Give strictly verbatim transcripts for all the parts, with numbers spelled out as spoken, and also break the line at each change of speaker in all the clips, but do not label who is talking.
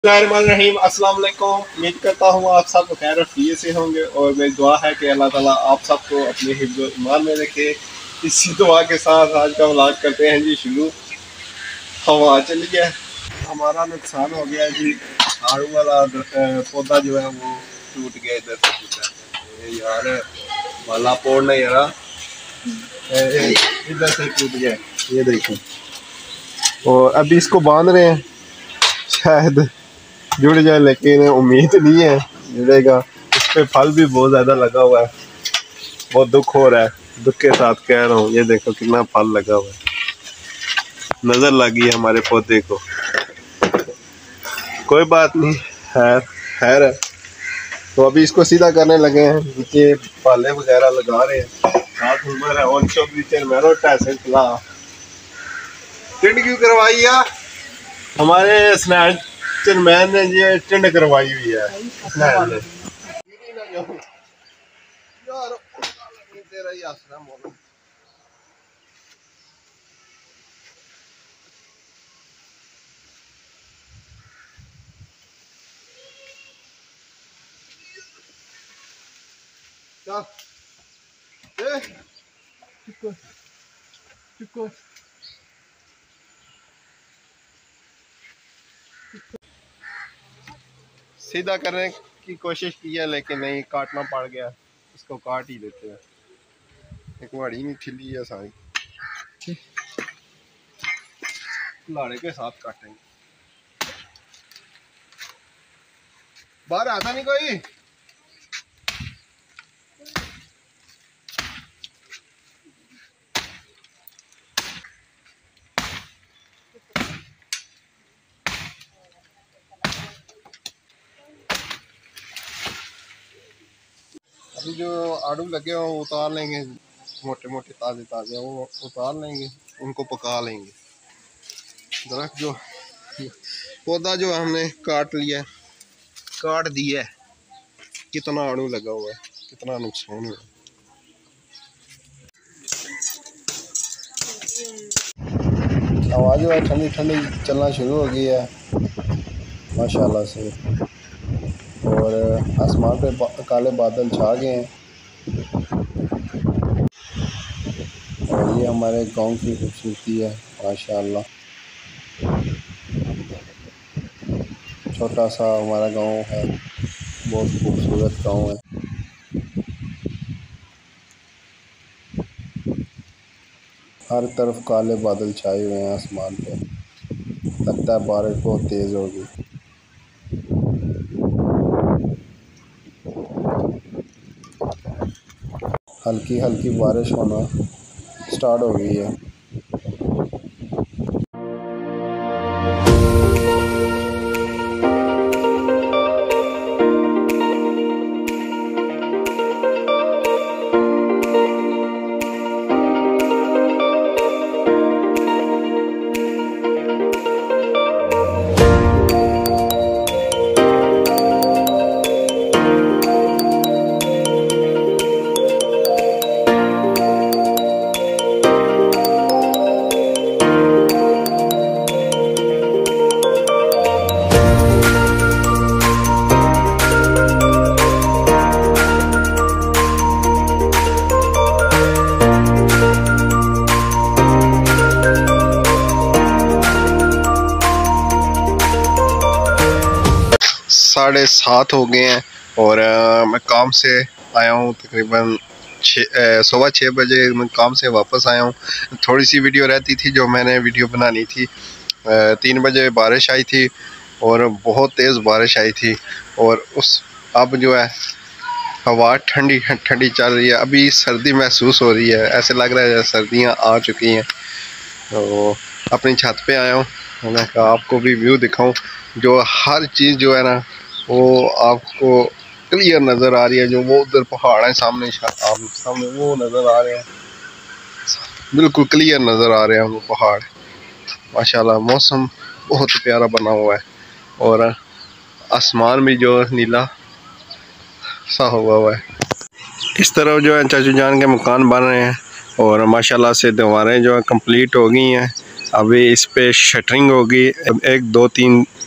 रहीम अस्सलाम वालेकुम। उम्मीद करता हूँ आप सब खैर रफिये से होंगे और मेरी दुआ है कि अल्लाह ताला आप सबको अपने हिफ्ज़ और ईमान में रखे। इसी दुआ के साथ आज का व्लॉग करते हैं जी शुरू। हवा चली है, हमारा नुकसान हो गया जी। आड़ू वाला पौधा जो है वो टूट गया, इधर से टूटा यार, वाला पोड़ नहीं यार, इधर से टूट गया, ये देखो। और अभी इसको बांध रहे हैं, शायद जुड़ जाए, लेकिन उम्मीद नहीं है जुड़ेगा। इस पे फल भी बहुत ज़्यादा लगा हुआ है, बहुत दुख हो रहा है, दुख के साथ कह रहा हूँ। ये देखो कितना फल लगा हुआ है, नज़र लगी है हमारे पौधे को। कोई बात नहीं, खैर खैर है। तो अभी इसको सीधा करने लगे हैं, नीचे पाले वगैरह लगा रहे हैं। साथ उम्र है ऑन शॉप नीचे मैरो टैसे खिला टिंड क्यों करवाई है हमारे स्नैच चेयरमैन ने, ये टिंड करवाई हुई है स्नैच ने। यार तेरा ही आसरा मोर चल ए चिको चिको सीधा करने की कोशिश की है, लेकिन नहीं, काटना पड़ गया। इसको काट ही देते हैं, एक बड़ी नहीं ठिली है सारी, लाड़े के साथ काटेंगे। बाहर आता नहीं कोई। अभी जो आड़ू लगे हो उतार लेंगे, मोटे मोटे ताज़े ताज़े वो उतार लेंगे, उनको पका लेंगे। दरख्त जो पौधा जो हमने काट लिया, काट दिया, कितना आड़ू लगा हुआ है, कितना नुकसान हुआ। हवा जो है ठंडी ठंडी चलना शुरू हो गई है माशाल्लाह से, और आसमान पे बा, काले बादल छा गए हैं। और ये हमारे गांव की खूबसूरती है माशाल्लाह। छोटा सा हमारा गांव है, बहुत खूबसूरत गांव है। हर तरफ काले बादल छाए हुए हैं आसमान पे, लगता है बारिश बहुत तेज़ होगी। हल्की हल्की बारिश होना स्टार्ट हो गई है। साढ़े सात हो गए हैं और आ, मैं काम से आया हूँ तकरीबन छः सुबह छः बजे मैं काम से वापस आया हूँ। थोड़ी सी वीडियो रहती थी जो मैंने वीडियो बनानी थी। आ, तीन बजे बारिश आई थी और बहुत तेज़ बारिश आई थी, और उस अब जो है हवा ठंडी ठंडी चल रही है। अभी सर्दी महसूस हो रही है, ऐसे लग रहा है सर्दियाँ आ चुकी हैं। तो अपनी छत पे आया हूँ, मैं कहा आपको भी व्यू दिखाऊँ, जो हर चीज़ जो है ना वो आपको क्लियर नज़र आ रही है। जो वो उधर पहाड़ है सामने, आप सामने वो नज़र आ रहे हैं, बिल्कुल क्लियर नज़र आ रहे हैं वो पहाड़ माशाल्लाह। मौसम बहुत प्यारा बना हुआ है और आसमान भी जो नीला सा हुआ हुआ है। इस तरफ जो है चाचू जान के मकान बन रहे हैं और माशाल्लाह से दीवारें जो है कंप्लीट हो गई हैं। अभी इस पे शटरिंग होगी, एक दो तीन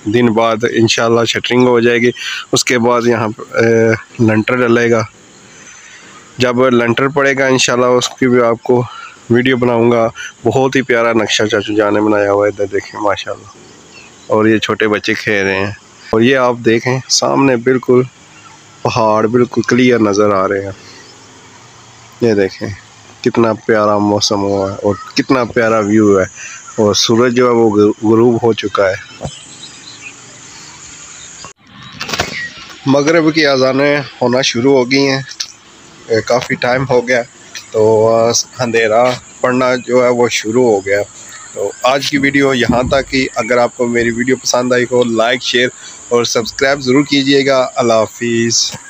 दिन बाद इंशाल्लाह शटरिंग हो जाएगी। उसके बाद यहाँ लंटर डलेगा। जब लंटर पड़ेगा इंशाल्लाह उसकी भी आपको वीडियो बनाऊंगा। बहुत ही प्यारा नक्शा चाचू जान ने बनाया हुआ है, इधर देखें माशाल्लाह। और ये छोटे बच्चे खेल रहे हैं और ये आप देखें सामने बिल्कुल पहाड़ बिल्कुल क्लियर नज़र आ रहे हैं। ये देखें कितना प्यारा मौसम हुआ है और कितना प्यारा व्यू है और सूरज जो है वो गुरूब हो चुका है। मगरिब की अज़ानें होना शुरू हो गई हैं, काफ़ी टाइम हो गया तो अंधेरा पड़ना जो है वो शुरू हो गया। तो आज की वीडियो यहाँ तक ही। अगर आपको मेरी वीडियो पसंद आई हो लाइक शेयर और सब्सक्राइब ज़रूर कीजिएगा। अल्लाह हाफिज़।